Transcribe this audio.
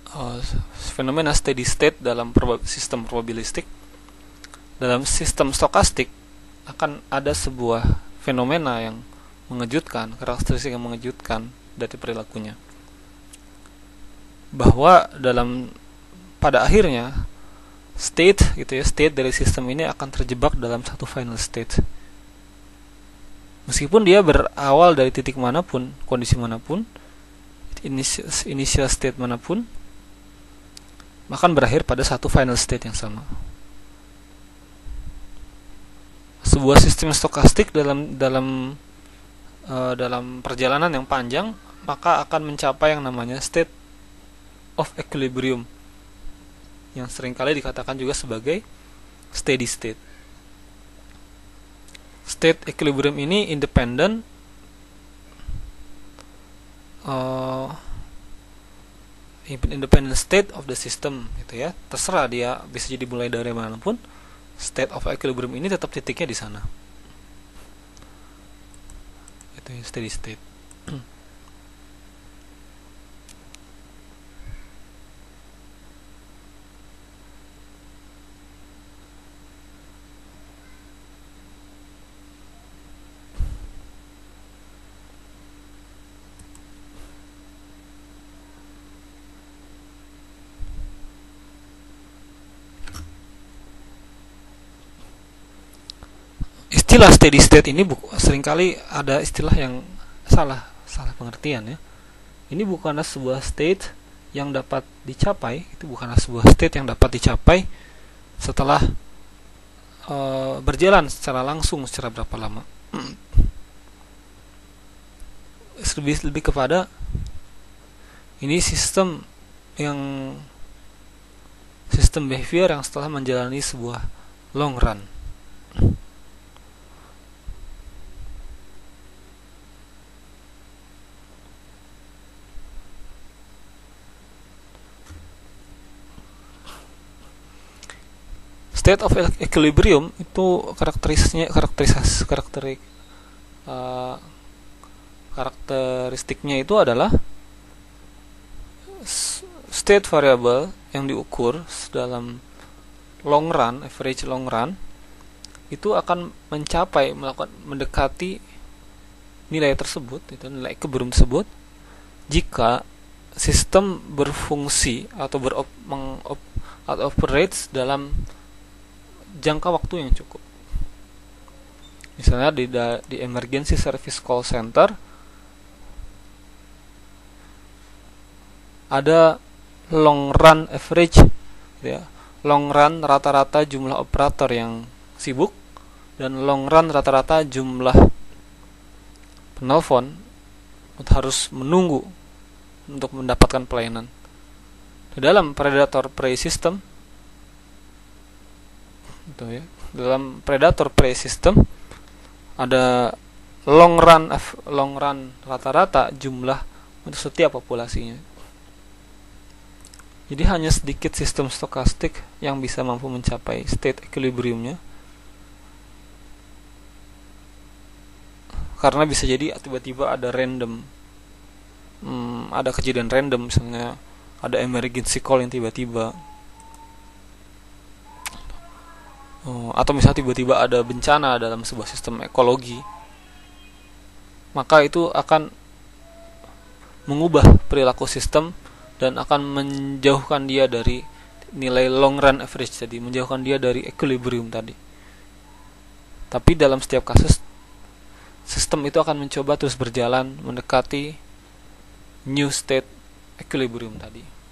uh, fenomena steady state dalam sistem probabilistik. Dalam sistem stokastik akan ada sebuah fenomena yang mengejutkan, karakteristik yang mengejutkan dari perilakunya, bahwa pada akhirnya state dari sistem ini akan terjebak dalam satu final state. Meskipun dia berawal dari titik manapun, kondisi manapun, initial state manapun, akan berakhir pada satu final state yang sama. Sebuah sistem stokastik dalam perjalanan yang panjang maka akan mencapai yang namanya state of equilibrium, yang seringkali dikatakan juga sebagai steady state. State equilibrium ini independent independent state of the system, gitu ya. Terserah dia bisa jadi mulai dari manapun, state of equilibrium ini tetap titiknya di sana. Itu steady state. Istilah steady state ini seringkali ada istilah yang salah pengertian, ya. Ini bukanlah sebuah state yang dapat dicapai, setelah berjalan secara langsung secara berapa lama. Lebih kepada ini sistem behavior yang setelah menjalani sebuah long run. State of equilibrium itu karakteristiknya itu adalah state variable yang diukur dalam average long run itu akan mendekati nilai tersebut, itu nilai equilibrium tersebut, jika sistem berfungsi atau operates dalam jangka waktu yang cukup. Misalnya di emergency service call center ada long run average, ya. Long run rata-rata jumlah operator yang sibuk dan long run rata-rata jumlah penelpon harus menunggu untuk mendapatkan pelayanan. Di dalam predator prey system, dalam predator prey system ada long run rata-rata jumlah untuk setiap populasinya. Jadi hanya sedikit sistem stokastik yang bisa mampu mencapai state equilibriumnya, karena bisa jadi tiba-tiba ada ada kejadian random, misalnya ada emergency call yang tiba-tiba, atau misalnya tiba-tiba ada bencana dalam sebuah sistem ekologi, maka itu akan mengubah perilaku sistem dan akan menjauhkan dia dari nilai long run average tadi, menjauhkan dia dari equilibrium tadi. Tapi dalam setiap kasus, sistem itu akan mencoba terus berjalan mendekati new state equilibrium tadi.